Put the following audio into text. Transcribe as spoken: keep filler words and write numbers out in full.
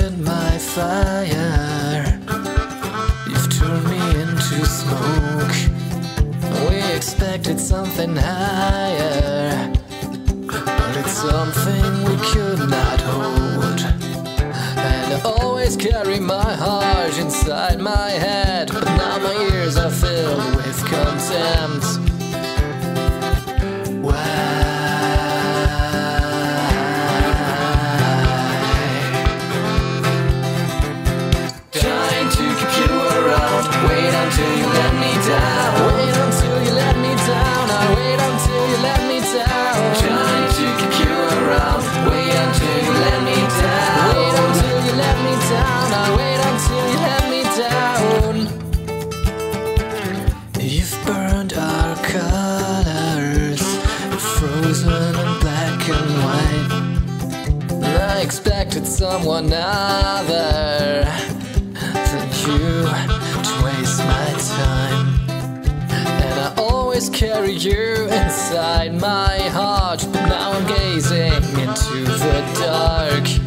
ignited my fire. You've turned me into smoke. We expected something higher, but it's something we could not hold. And I always carry my heart inside my head, but now my ears are filled with contempt. Why? Trying to keep you around, wait until you let me down. Wait until you let me down, I wait until you let me down. Trying to keep you around, wait until you let me down. Wait until you let me down, I wait until you let me down. You've burned our colors, frozen in black and white. I expected someone other than you to waste my time. And I always carry you inside my heart, but now I'm gazing into the dark.